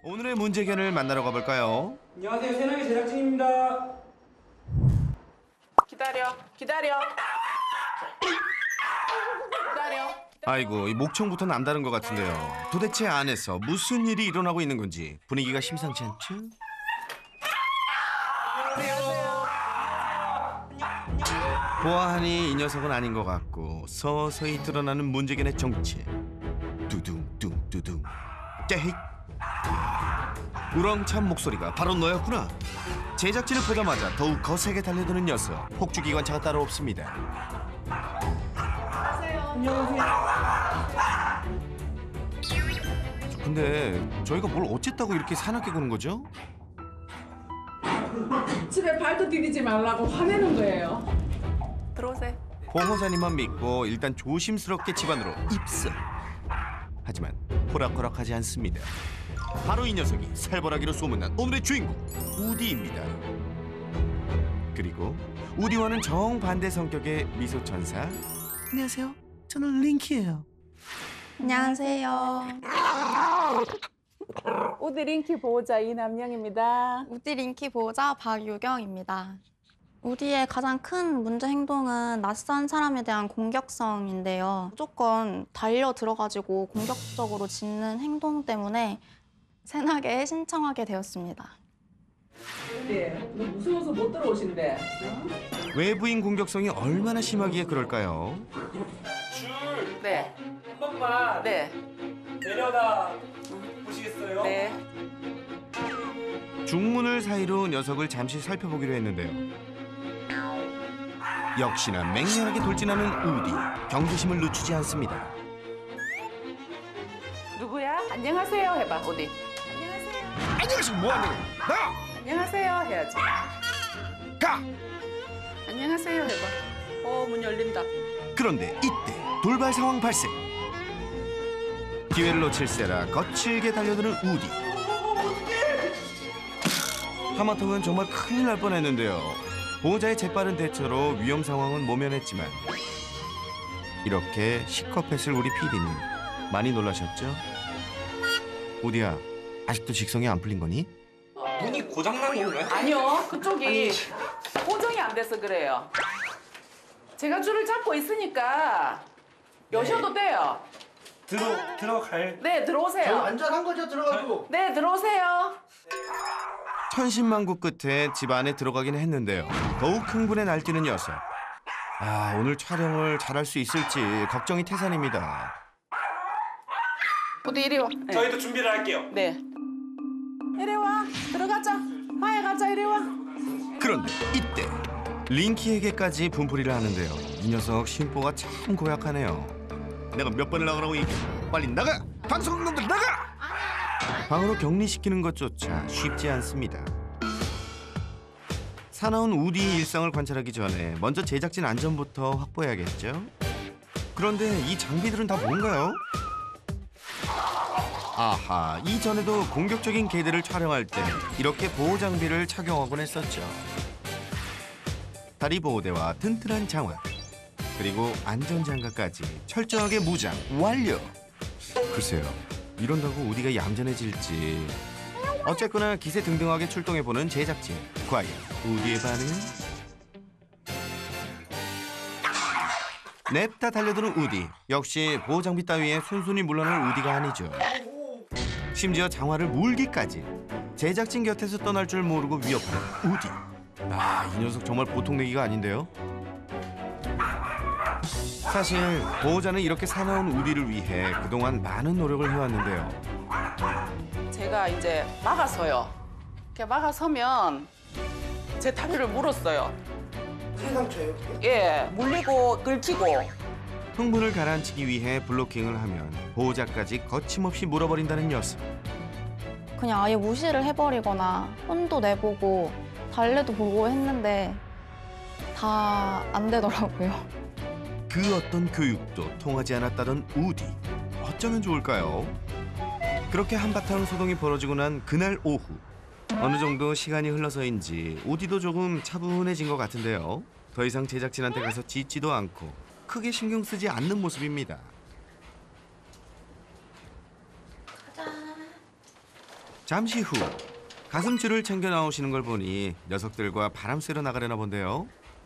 오늘의 문제견을 만나러 가볼까요? 안녕하세요. 새나기 제작진입니다. 기다려. 기다려. 아이고, 이 목청부터 남다른 것 같은데요. 도대체 안에서 무슨 일이 일어나고 있는 건지 분위기가 심상치 않죠? 보아하니 이 녀석은 아닌 것 같고 서서히 드러나는 문제견의 정체. 두둥 깨힉. 우렁찬 목소리가 바로 너였구나. 제작진을 보자마자 더욱 거세게 달려드는 녀석. 폭주기관차가 따로 없습니다. 근데 저희가 뭘 어쨌다고 이렇게 사납게 구는 거죠? 집에 발도 디디지 말라고 화내는 거예요. 들어오세요. 보호자님만 믿고 일단 조심스럽게 집 안으로 입성. 하지만 호락호락하지 않습니다. 바로 이 녀석이 살벌하기로 소문난 오늘의 주인공 우디입니다. 그리고 우디와는 정반대 성격의 미소천사. 안녕하세요. 저는 링키예요. 안녕하세요. 우디 링키 보호자 이남영입니다. 우디 링키 보호자 박유경입니다. 우디의 가장 큰 문제 행동은 낯선 사람에 대한 공격성인데요. 무조건 달려 들어가지고 공격적으로 짖는 행동 때문에 새나게에 신청하게 되었습니다. 네, 무서워서 못 들어오신대. 외부인 공격성이 얼마나 심하기에 그럴까요? 줄 네. 한 번만 네. 내려다 보시겠어요? 네. 중문을 사이로 녀석을 잠시 살펴보기로 했는데요. 역시나 맹렬하게 돌진하는 우디. 경계심을 늦추지 않습니다. 누구야? 안녕하세요 해봐. 어디? 안녕하세요. 뭐하는 거야? 나! 안녕하세요 해야지. 가! 안녕하세요 해봐. 문 열린다. 그런데 이때 돌발 상황 발생. 기회를 놓칠세라 거칠게 달려드는 우디. 하마터면 정말 큰일 날 뻔했는데요. 보호자의 재빠른 대처로 위험 상황은 모면했지만 이렇게 시커했을 우리 PD는 많이 놀라셨죠? 우디야, 아직도 직성이 안 풀린 거니? 문이 고장난 건가요? 아니요. 그쪽이 고정이 안 돼서 그래요. 제가 줄을 잡고 있으니까 여셔도 돼요. 들어갈. 네, 들어오세요. 안전한 거죠, 들어가도. 네, 들어오세요. 천신만고 끝에 집 안에 들어가긴 했는데요. 더욱 흥분에 날뛰는 녀석. 아, 오늘 촬영을 잘할 수 있을지 걱정이 태산입니다. 어디 이리 와. 네. 저희도 준비를 할게요. 네. 이리 와. 들어가자. 마에 가자. 이리 와. 그런데 이때 링키에게까지 분풀이를 하는데요. 이 녀석 심보가 참 고약하네요. 내가 몇 번을 나가라고 얘기해. 빨리 나가! 방송놈들 나가! 방으로 격리시키는 것조차 쉽지 않습니다. 사나운 우디의 일상을 관찰하기 전에 먼저 제작진 안전부터 확보해야겠죠? 그런데 이 장비들은 다 뭔가요? 아하, 이전에도 공격적인 개들을 촬영할 때 이렇게 보호 장비를 착용하곤 했었죠. 다리 보호대와 튼튼한 장화, 그리고 안전장갑까지 철저하게 무장 완료. 글쎄요, 이런다고 우디가 얌전해질지. 어쨌거나 기세등등하게 출동해보는 제작진. 과연 우디의 반응은? 냅다 달려드는 우디. 역시 보호장비 따위에 순순히 물러날 우디가 아니죠. 심지어 장화를 물기까지. 제작진 곁에서 떠날 줄 모르고 위협하는 우디. 아, 이 녀석 정말 보통 내기가 아닌데요. 사실 보호자는 이렇게 사나운 우디를 위해 그동안 많은 노력을 해왔는데요. 제가 이제 막아서요. 이렇게 막아서면 제 다리를 물었어요. 상처예요? 예, 물리고 긁히고. 흥분을 가라앉히기 위해 블로킹을 하면 보호자까지 거침없이 물어버린다는 녀석. 그냥 아예 무시를 해버리거나 혼도 내보고 달래도 보고 했는데 다 안 되더라고요. 그 어떤 교육도 통하지 않았다던 우디. 어쩌면 좋을까요? 그렇게 한바탕 소동이 벌어지고 난 그날 오후. 어느 정도 시간이 흘러서인지 우디도 조금 차분해진 것 같은데요. 더 이상 제작진한테 가서 짖지도 않고 크게 신경 쓰지 않는 모습입니다. 잠시 후 가슴줄을 챙겨 나오시는 걸 보니 녀석들과 바람 쐬러 나가려나 본데요.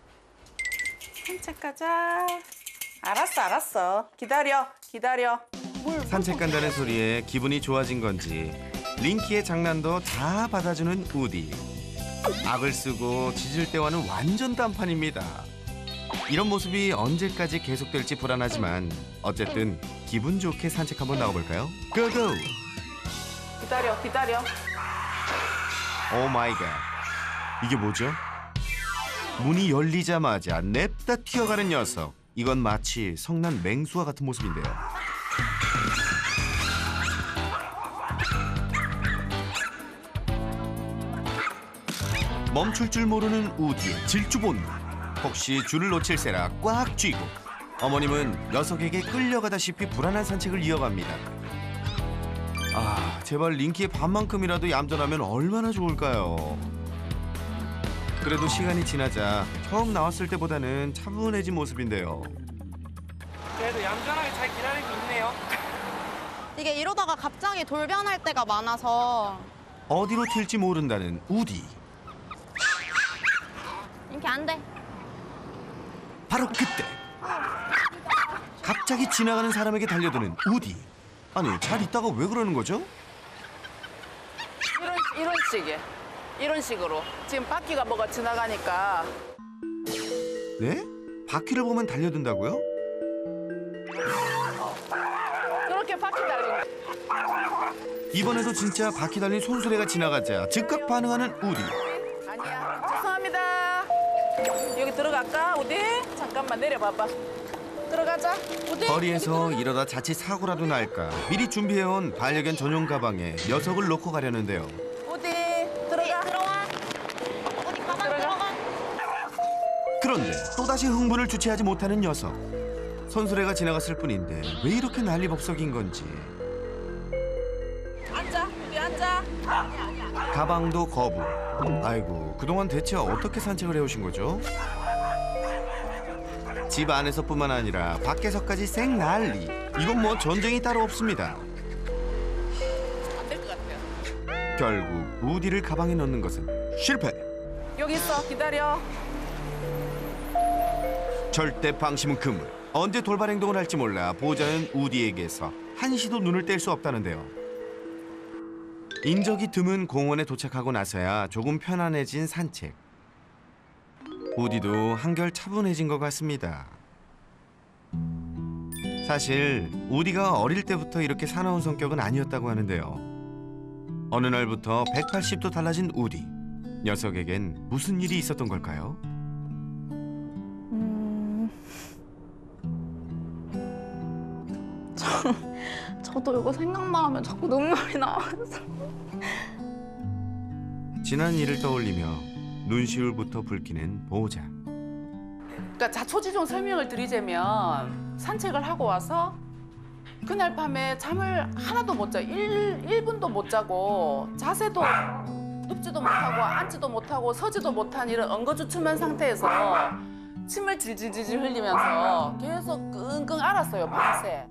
산책 가자. 알았어. 기다려. 산책 간다는 소리에 기분이 좋아진 건지 링키의 장난도 다 받아주는 우디. 악을 쓰고 짖을 때와는 완전 딴판입니다. 이런 모습이 언제까지 계속될지 불안하지만 어쨌든 기분 좋게 산책 한번 나가볼까요? 고고! 기다려. 오 마이 갓. 이게 뭐죠? 문이 열리자마자 냅다 튀어가는 녀석. 이건 마치 성난 맹수와 같은 모습인데요. 멈출 줄 모르는 우디의 질주본능. 혹시 줄을 놓칠세라 꽉 쥐고 어머님은 녀석에게 끌려가다시피 불안한 산책을 이어갑니다. 아, 제발 링키의 반만큼이라도 얌전하면 얼마나 좋을까요? 그래도 시간이 지나자 처음 나왔을 때보다는 차분해진 모습인데요. 그래도 얌전하게 잘 기다리고 있네요. 이게 이러다가 갑자기 돌변할 때가 많아서 어디로 튈지 모른다는 우디. 이렇게 안 돼. 바로 그때 갑자기 지나가는 사람에게 달려드는 우디. 아니, 잘 있다가 왜 그러는 거죠? 이런 식으로. 지금 바퀴가 뭐가 지나가니까. 네? 바퀴를 보면 달려든다고요? 그렇게 바퀴 달리는. 이번에도 진짜 바퀴 달린 손수레가 지나가자 즉각 반응하는 우디. 아니야. 죄송합니다. 여기 들어갈까, 우디? 잠깐만 내려봐봐. 들어가자, 우디. 거리에서 이러다 자칫 사고라도 날까 미리 준비해온 반려견 전용 가방에 녀석을 놓고 가려는데요. 우디, 들어가. 들어와. 어디 가방 들어가. 그런데 또다시 흥분을 주체하지 못하는 녀석. 손수레가 지나갔을 뿐인데 왜 이렇게 난리법석인 건지. 앉아, 우디 앉아. 가방도 거부. 아이고, 그동안 대체 어떻게 산책을 해오신 거죠? 집 안에서뿐만 아니라 밖에서까지 생 난리. 이건 뭐 전쟁이 따로 없습니다. 안 될 것 같아요. 결국 우디를 가방에 넣는 것은 실패. 여기 있어, 기다려. 절대 방심은 금물. 언제 돌발 행동을 할지 몰라 보호자는 우디에게서 한시도 눈을 뗄 수 없다는데요. 인적이 드문 공원에 도착하고 나서야 조금 편안해진 산책. 우디도 한결 차분해진 것 같습니다. 사실 우디가 어릴 때부터 이렇게 사나운 성격은 아니었다고 하는데요. 어느 날부터 180도 달라진 우디. 녀석에겐 무슨 일이 있었던 걸까요? 저도 이거 생각만 하면 자꾸 눈물이 나와서. 지난 일을 떠올리며 눈시울부터 붉히는 보호자. 그러니까 자초지종 설명을 드리자면 산책을 하고 와서 그날 밤에 잠을 하나도 못 자. 1분도 못 자고 자세도 눕지도 못하고 앉지도 못하고 서지도 못한 이런 엉거주춤한 상태에서 침을 질질질질 흘리면서 계속 끙끙 앓았어요, 밤새.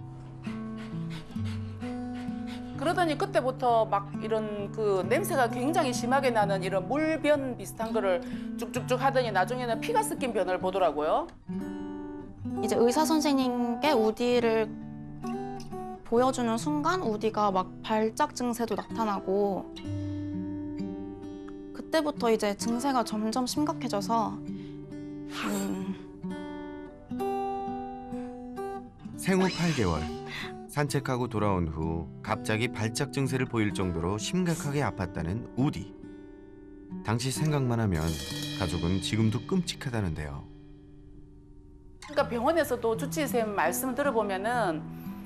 그러더니 그때부터 막 이런 그 냄새가 굉장히 심하게 나는 이런 물변 비슷한 거를 쭉쭉쭉 하더니 나중에는 피가 섞인 변을 보더라고요. 이제 의사 선생님께 우디를 보여주는 순간 우디가 막 발작 증세도 나타나고 그때부터 이제 증세가 점점 심각해져서 생후 8개월. 산책하고 돌아온 후 갑자기 발작 증세를 보일 정도로 심각하게 아팠다는 우디. 당시 생각만 하면 가족은 지금도 끔찍하다는데요. 그러니까 병원에서도 주치의쌤 말씀 들어보면은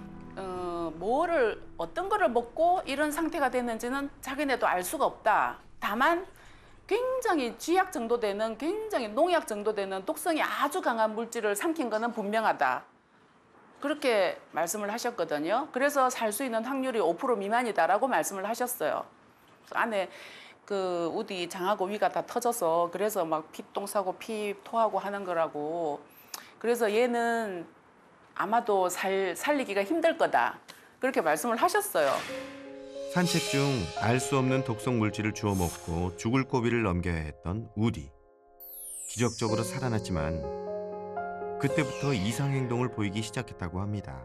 어떤 거를 먹고 이런 상태가 됐는지는 자기네도 알 수가 없다. 다만 굉장히 쥐약 정도 되는, 굉장히 농약 정도 되는 독성이 아주 강한 물질을 삼킨 거는 분명하다. 그렇게 말씀을 하셨거든요. 그래서 살 수 있는 확률이 5% 미만이다라고 말씀을 하셨어요. 안에 그 우디 장하고 위가 다 터져서 그래서 막 피똥 싸고 피 토하고 하는 거라고. 그래서 얘는 아마도 살리기가 힘들 거다. 그렇게 말씀을 하셨어요. 산책 중 알 수 없는 독성 물질을 주워 먹고 죽을 고비를 넘겨야 했던 우디. 기적적으로 살아났지만 그때부터 이상 행동을 보이기 시작했다고 합니다.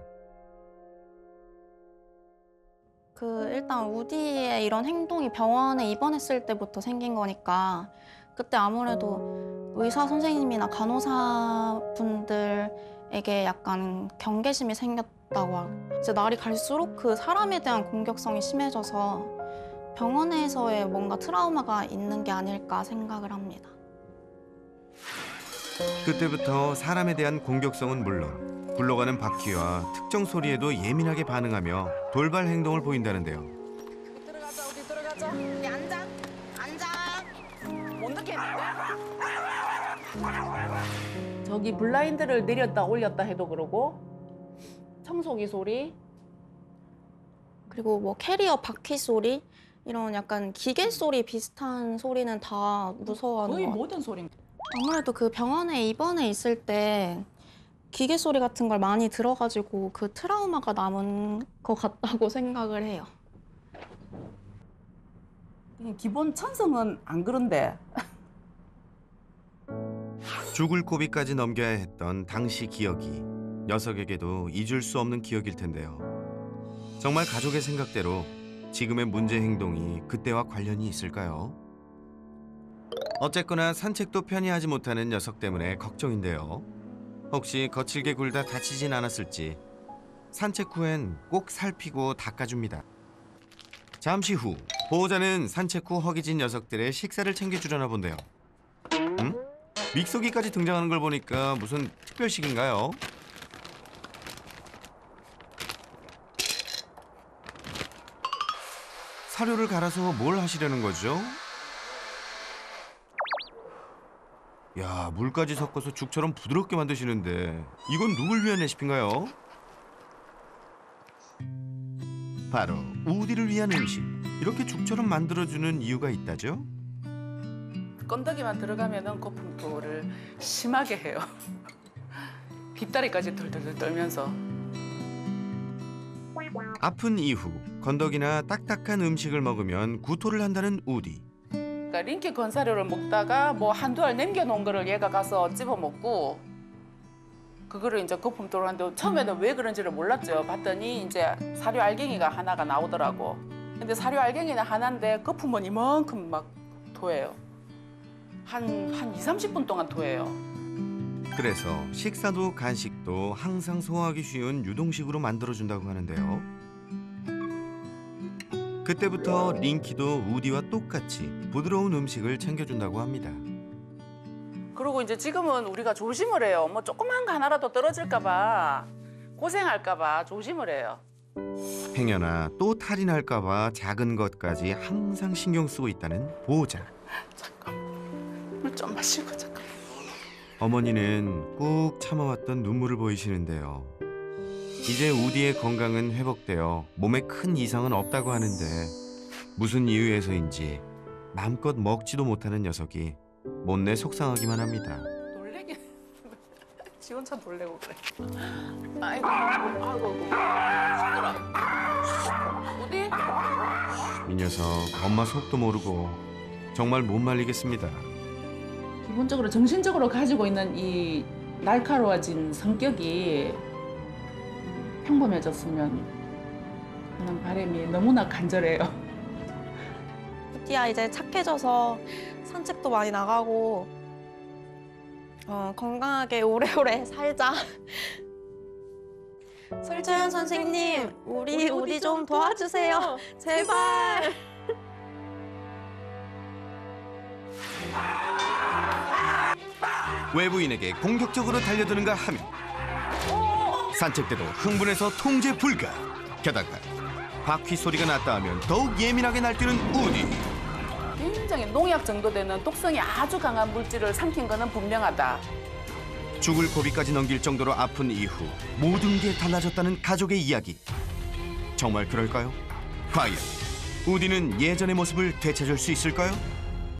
일단 우디의 이런 행동이 병원에 입원했을 때부터 생긴 거니까 그때 아무래도 의사 선생님이나 간호사 분들에게 약간 경계심이 생겼다고 이제 날이 갈수록 그 사람에 대한 공격성이 심해져서 병원에서의 뭔가 트라우마가 있는 게 아닐까 생각을 합니다. 그때부터 사람에 대한 공격성은 물론 굴러가는 바퀴와 특정 소리에도 예민하게 반응하며 돌발 행동을 보인다는데요. 어디 들어가자. 우리 앉아. 못 느끼는데? 저기 블라인드를 내렸다 올렸다 해도 그러고 청소기 소리. 그리고 뭐 캐리어 바퀴 소리 이런 약간 기계 소리 비슷한 소리는 다 무서워하는 거의 것 같아요. 모든 소리. 아무래도 그 병원에 입원해 있을 때 기계 소리 같은 걸 많이 들어가지고 그 트라우마가 남은 것 같다고 생각을 해요. 기본 천성은 안 그런데. 죽을 고비까지 넘겨야 했던 당시 기억이 녀석에게도 잊을 수 없는 기억일 텐데요. 정말 가족의 생각대로 지금의 문제 행동이 그때와 관련이 있을까요? 어쨌거나 산책도 편히 하지 못하는 녀석 때문에 걱정인데요. 혹시 거칠게 굴다 다치진 않았을지 산책 후엔 꼭 살피고 닦아줍니다. 잠시 후 보호자는 산책 후 허기진 녀석들의 식사를 챙겨주려나 본데요. 믹서기까지 등장하는 걸 보니까 무슨 특별식인가요? 사료를 갈아서 뭘 하시려는 거죠? 야, 물까지 섞어서 죽처럼 부드럽게 만드시는데 이건 누굴 위한 레시피인가요? 바로 우디를 위한 음식. 이렇게 죽처럼 만들어주는 이유가 있다죠? 건더기만 들어가면은 거품도를 심하게 해요. 빗다리까지 덜덜덜 떨면서. 아픈 이후 건더기나 딱딱한 음식을 먹으면 구토를 한다는 우디. 그러니까 링키 건사료를 먹다가 뭐 한두 알 남겨놓은 거를 얘가 가서 찝어 먹고 그거를 이제 거품도를 하는데 처음에는 왜 그런지를 몰랐죠. 봤더니 이제 사료 알갱이가 하나가 나오더라고. 근데 사료 알갱이는 하나인데 거품은 이만큼 막 토해요. 한 2, 30분 동안 토해요. 그래서 식사도 간식도 항상 소화하기 쉬운 유동식으로 만들어준다고 하는데요. 그때부터 링키도 우디와 똑같이 부드러운 음식을 챙겨준다고 합니다. 그리고 이제 지금은 우리가 조심을 해요. 뭐 조그만 거 하나라도 떨어질까 봐 고생할까 봐 조심을 해요. 행여나 또 탈이 날까 봐 작은 것까지 항상 신경 쓰고 있다는 보호자. 잠깐 물 좀 마시고 잠깐. 어머니는 꾹 참아왔던 눈물을 보이시는데요. 이제 우디의 건강은 회복되어 몸에 큰 이상은 없다고 하는데 무슨 이유에서인지 마음껏 먹지도 못하는 녀석이 못내 속상하기만 합니다. 놀래긴 지 혼자 놀래고 그래. 아이고 시끄러. 어디? 이 녀석 엄마 속도 모르고 정말 못 말리겠습니다. 기본적으로 정신적으로 가지고 있는 이 날카로워진 성격이 평범해졌으면 하는 바람이 너무나 간절해요. 우디야 이제 착해져서 산책도 많이 나가고 건강하게 오래오래 살자. 설주연 선생님, 우리 우디 좀 도와주세요. 제발. 외부인에게 공격적으로 달려드는가 하면 산책 때도 흥분해서 통제 불가. 게다가 바퀴 소리가 났다 하면 더욱 예민하게 날뛰는 우디. 굉장히 농약 정도 되는 독성이 아주 강한 물질을 삼킨 거는 분명하다. 죽을 고비까지 넘길 정도로 아픈 이후 모든 게 달라졌다는 가족의 이야기. 정말 그럴까요? 과연 우디는 예전의 모습을 되찾을 수 있을까요?